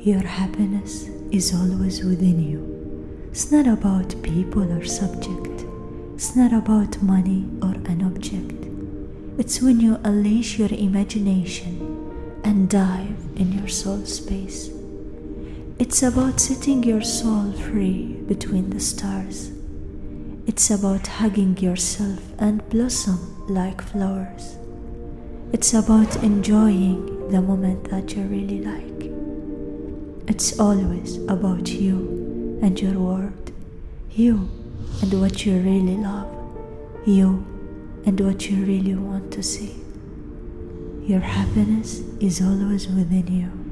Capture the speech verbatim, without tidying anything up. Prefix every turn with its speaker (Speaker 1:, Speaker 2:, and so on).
Speaker 1: Your happiness is always within you. It's not about people or subject. It's not about money or an object. It's when you unleash your imagination and dive in your soul space. It's about setting your soul free between the stars. It's about hugging yourself and blossom like flowers. It's about enjoying the moment that you really like. It's always about you and your world, you and what you really love, you and what you really want to see. Your happiness is always within you.